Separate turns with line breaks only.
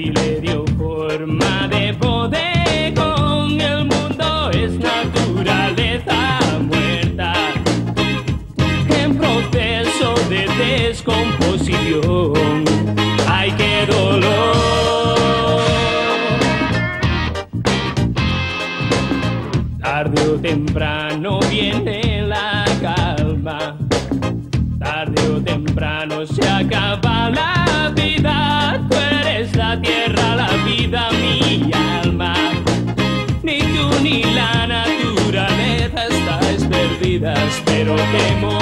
y le dio forma de bodegón. El mundo es naturaleza muerta en proceso de descomposición. ¡Ay, qué dolor! Tarde o temprano viene la calma, tarde o temprano se acaba la vida. Tú eres la tierra, la vida, mi alma. Ni tú ni la naturaleza estáis perdidas, pero temo